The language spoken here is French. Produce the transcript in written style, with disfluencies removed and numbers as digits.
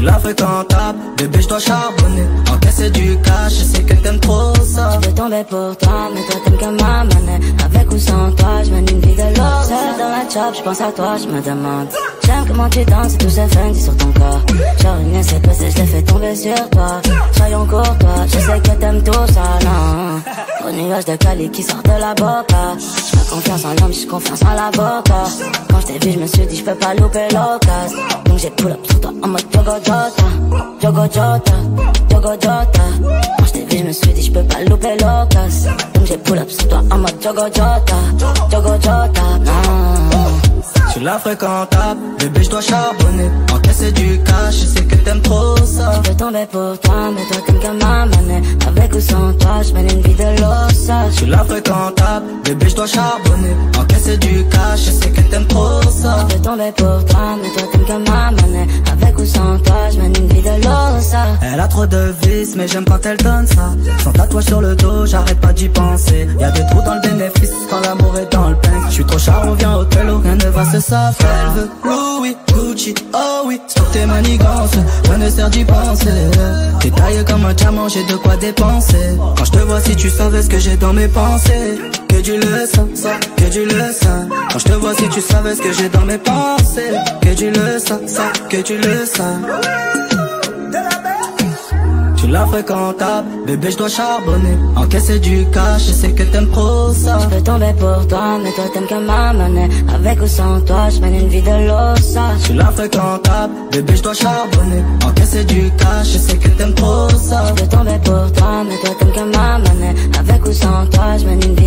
la fréquentable, bébé je dois charbonner, encaisser du cash, je sais que t'aimes trop ça. Je peux tomber pour toi, mais toi t'aimes que ma monnaie. Avec ou sans toi, je mène une vie de l'or. Seul dans la chop, je pense à toi, je me demande. J'aime comment tu danses et tout ce funky sur ton corps. Genre une SPED, je l'ai fait tomber sur toi. Soyons courtois, je sais que t'aimes tout ça, non. Au nuage de Cali qui sort de la boca. J'fais confiance en l'homme, j'suis confiance en l'avocat. Quand j't'ai vu, j'me suis dit j'peux pas louper l'occasion. Donc j'ai pull up sur toi en mode Jogo Jota, Jogo Jota, Jogo Jota. Quand j't'ai vu, j'me suis dit j'peux pas louper l'occasion. Donc j'ai pull up sur toi en mode Jogo Jota, Jogo Jota, non. Je suis la fréquentable, bébé je dois charbonner, encaisser du cash, je sais que t'aimes trop ça. Je peux tomber pour toi, mais toi t'aimes que ma monnaie. Avec ou sans toi, je mène une vie de l'ossage. Je suis la fréquentable, bébé je dois charbonner, encaisser du cash, je sais que t'aimes trop ça. Je peux tomber pour toi, mais toi t'aimes que ma monnaie. Avec ou sans toi, je mène une vie de l'ossage. Elle a trop de vices, mais j'aime quand elle donne ça. Sans tatouage sur le dos, j'arrête pas d'y penser. Y'a des trous dans le bénéfice, quand l'amour est dans le pain. Je suis trop char, on vient au télo, rien ne va se savoir. Elle veut Louis, Gucci, oh oui, stop tes manigances, rien ne sert d'y penser. T'es taillé comme un diamant, j'ai de quoi dépenser. Quand je te vois, si tu savais ce que j'ai dans mes pensées. Que tu le sens, que tu le sens. Quand je te vois, si tu savais ce que j'ai dans mes pensées. Que tu le sens, que tu le sens. Je suis la fréquentable, bébé je dois charbonner, encaisser du cash, je sais que t'aimes trop ça. Je peux tomber pour toi, mais toi t'aimes que ma monnaie. Avec ou sans toi, je mène une vie de l'ossage. Je suis la fréquentable, bébé je dois charbonner, encaisser du cash, je sais que t'aimes trop ça. Je peux tomber pour toi, mais toi t'aimes que ma monnaie. Avec ou sans toi, je mène une vie